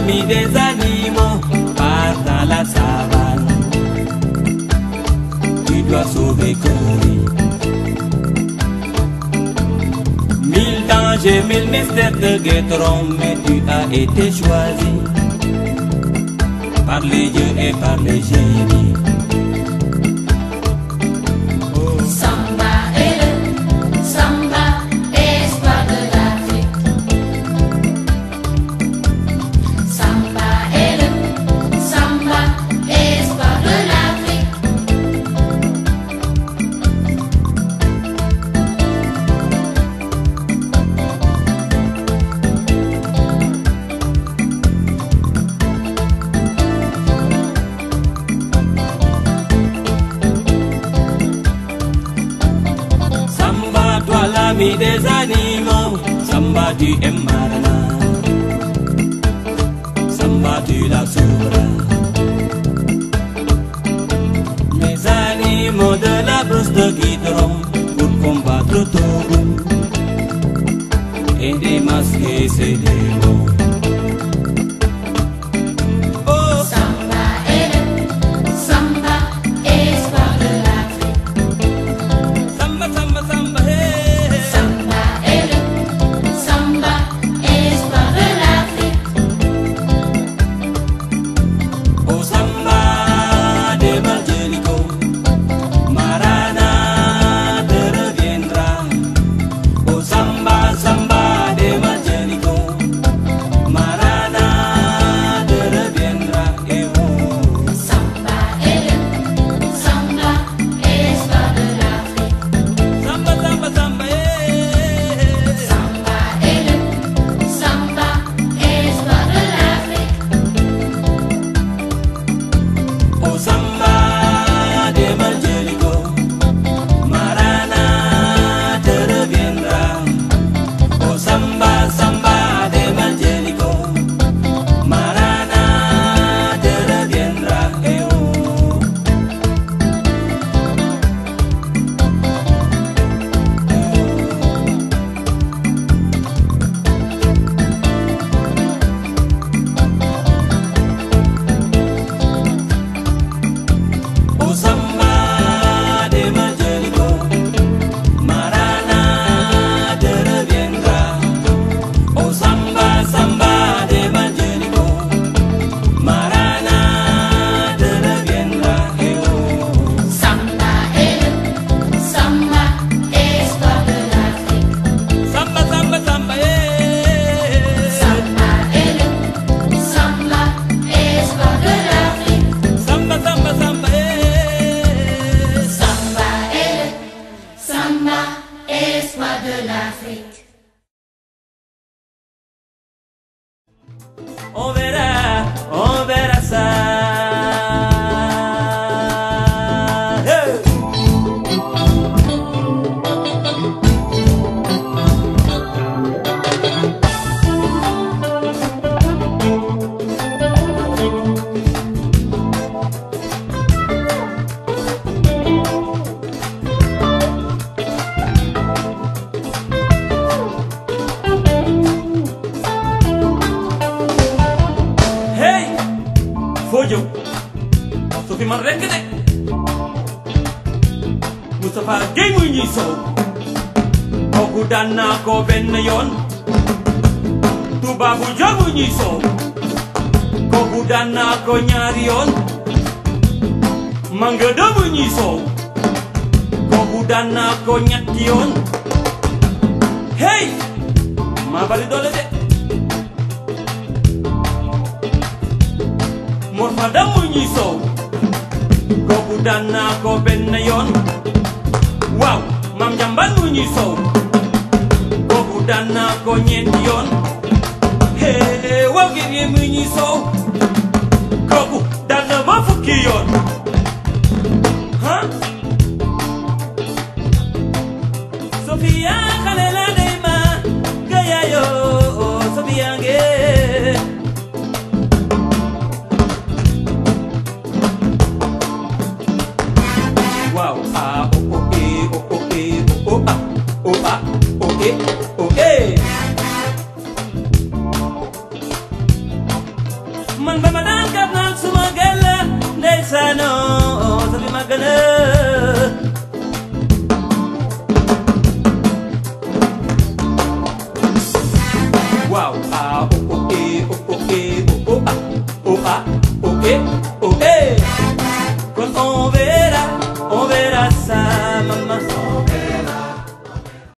l'ami des animaux, pars dans la savane. Tu dois sauver Cory. 1000 dangers, 1000 mystères te guetteront, mais tu as été choisi par les dieux et par les génies. L'ami des animaux, Samba tu aimes Marana, Samba tu la sauveras. Les animaux de la brousse te guideront pour combattre Togo et démasquer ses démons. On verra ça. Hey! Fojo, so fi man rek de Moustapha Gueye muy ñuy sow kooku daan naa ko benn yoon Toubabou Dia muy ñuy sow kooku daan naa ko ñaari yoon Manga Da muy ñuy sow kooku daan naa ko ñetti yoon hey maa bari doole de Mor Fadam muy ñuy sow kooku daan naa ko benn yoon waaw Mam Njambaan muy ñuy sow kooku daan naa ko ñeenti yoon hee waaw Guerrier muy ñuy sow kooku daan na ma fukki yoon ha Sofia xale la